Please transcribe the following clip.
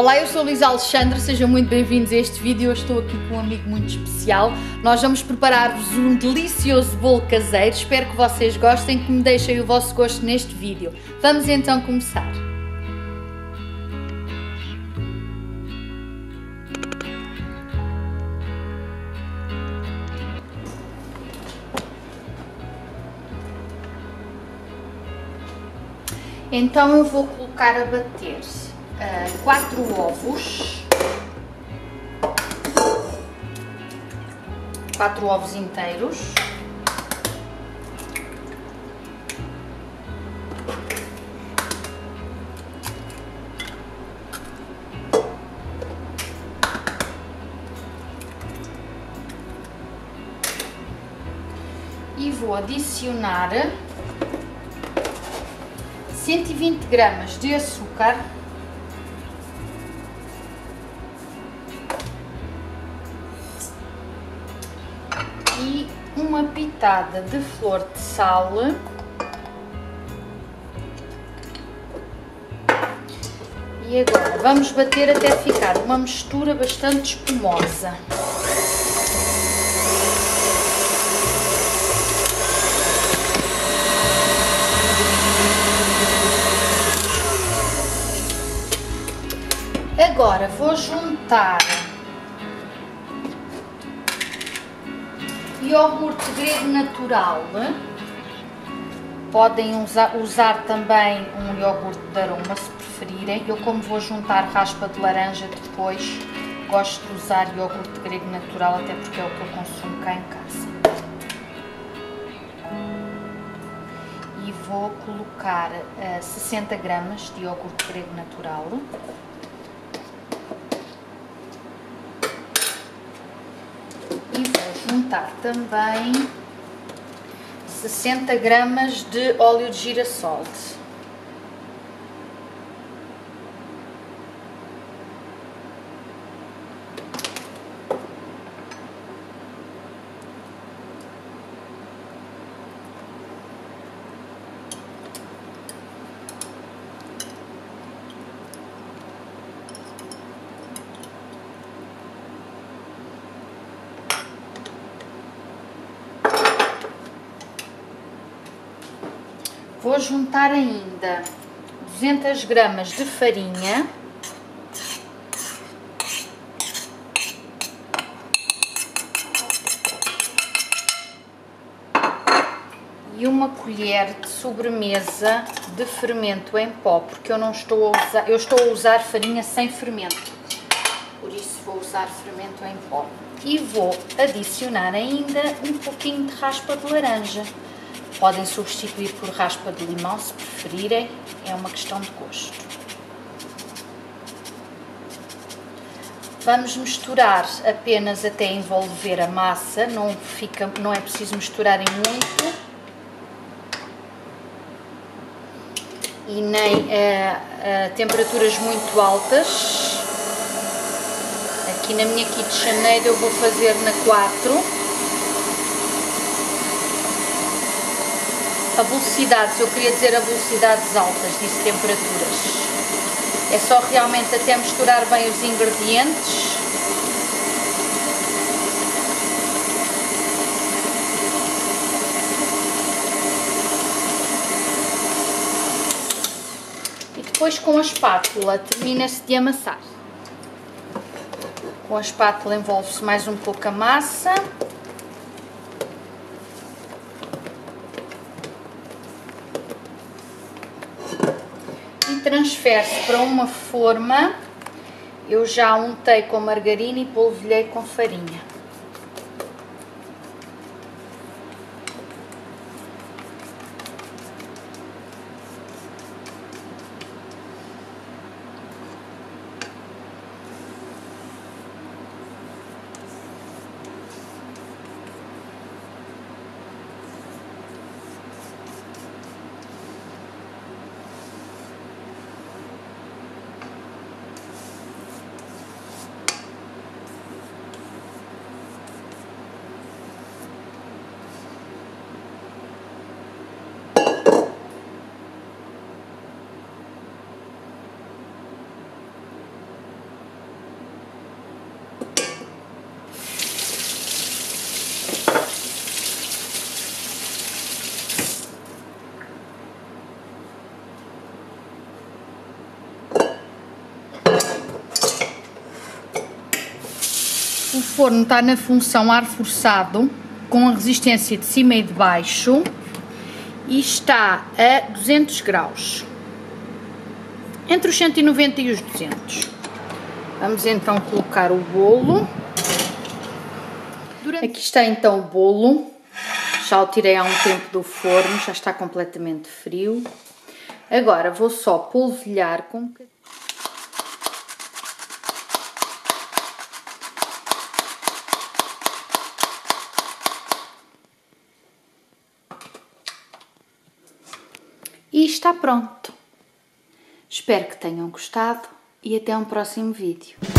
Olá, eu sou a Luísa Alexandre, sejam muito bem-vindos a este vídeo. Eu estou aqui com um amigo muito especial. Nós vamos preparar-vos um delicioso bolo caseiro. Espero que vocês gostem, que me deixem o vosso gosto neste vídeo. Vamos então começar. Então eu vou colocar a bater 4 ovos, 4 ovos inteiros, e vou adicionar 120 gramas de açúcar, e uma pitada de flor de sal e agora vamos bater até ficar uma mistura bastante espumosa. Agora vou juntar iogurte grego natural. Podem usar também um iogurte de aroma se preferirem. Eu, como vou juntar raspa de laranja depois, gosto de usar iogurte grego natural, até porque é o que eu consumo cá em casa. E vou colocar 60 gramas de iogurte grego natural. Juntar também 60 gramas de óleo de girassol. Vou juntar ainda 200 gramas de farinha, e uma colher de sobremesa de fermento em pó, porque eu estou a usar farinha sem fermento, por isso vou usar fermento em pó. E vou adicionar ainda um pouquinho de raspa de laranja. Podem substituir por raspa de limão se preferirem, é uma questão de gosto. Vamos misturar apenas até envolver a massa, não é preciso misturarem muito e nem a temperaturas muito altas. Aqui na minha KitchenAid eu vou fazer na 4. A velocidades, eu queria dizer a velocidades altas, disse temperaturas. É só realmente até misturar bem os ingredientes. E depois com a espátula termina-se de amassar. Com a espátula envolve-se mais um pouco a massa. Transfere-se para uma forma. Eu já untei com margarina e polvilhei com farinha. forno está na função ar forçado, com a resistência de cima e de baixo, e está a 200 graus, entre os 190 e os 200. Vamos então colocar o bolo. Aqui está então o bolo, já o tirei há um tempo do forno, já está completamente frio. Agora vou só polvilhar com um bocadinho. E está pronto. Espero que tenham gostado e até um próximo vídeo.